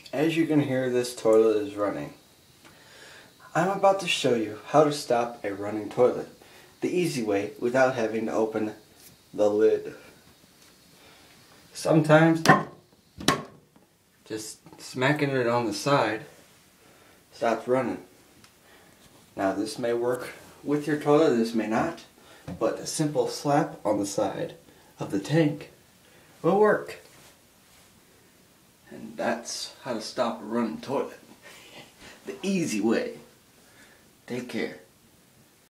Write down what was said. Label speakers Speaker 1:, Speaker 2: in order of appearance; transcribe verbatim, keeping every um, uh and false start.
Speaker 1: As you can hear, this toilet is running. I'm about to show you how to stop a running toilet the easy way without having to open the lid. Sometimes just smacking it on the side stops running. Now this may work with your toilet, this may not, but a simple slap on the side of the tank will work. And that's how to stop a running toilet. The easy way. Take care.